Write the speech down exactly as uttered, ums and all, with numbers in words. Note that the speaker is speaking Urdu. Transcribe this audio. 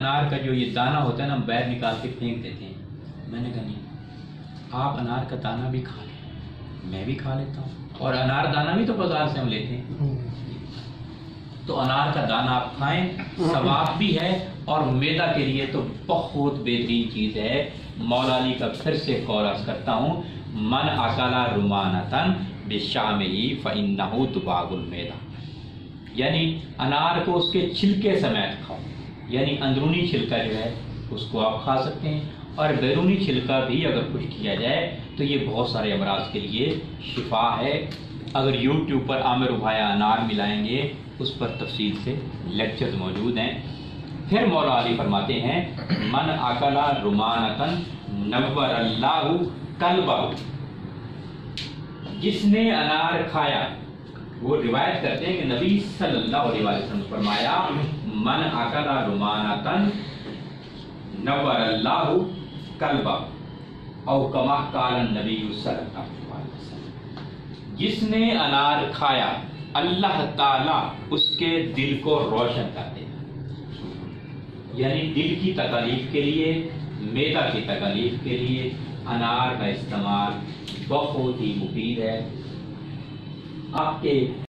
انار کا جو یہ دانہ ہوتا ہے نا باہر نکال کے پھینک دیتے ہیں. میں نے کہا نہیں، آپ انار کا دانہ بھی کھا لیں، میں بھی کھا لیتا ہوں، اور انار دانہ بھی تو بازار سے ہم لیتے ہیں. تو انار کا دانہ آپ کھائیں، ثواب بھی ہے اور معدہ کے لیے تو بہت بہترین چیز ہے. مولا علی کا پھر سے قول عرض کرتا ہوں، من اکل رمانۃ بشامہ فانہ دباغ المعدہ، یعنی انار کو اس کے چھلکے سمیت کھاؤ، یعنی اندرونی چھلکا جو ہے اس کو آپ کھا سکتے ہیں، اور بیرونی چھلکا بھی اگر کچھ کیا جائے تو یہ بہت سارے امراض کے لیے شفا ہے. اگر یوٹیوب پر عامر ابھایا انار ملائیں گے، اس پر تفصیل سے لیکچرز موجود ہیں. پھر مولا علی فرماتے ہیں، من اکل رمانۃ نور اللہ قلبہ، جس نے انار کھایا، وہ روایت کرتے ہیں کہ نبی صلی اللہ علیہ وسلم نے فرمایا، من اکل رمانۃ نور اللہ قلبہ، او کما قال النبی صلی اللہ علیہ وسلم، جس نے انار کھایا اللہ تعالیٰ اس کے دل کو روشن کر دے گا. یعنی دل کی تکالیف کے لیے، معدہ کی تکالیف کے لیے انار کا استعمال بہت ہی مفید ہے. آپ کے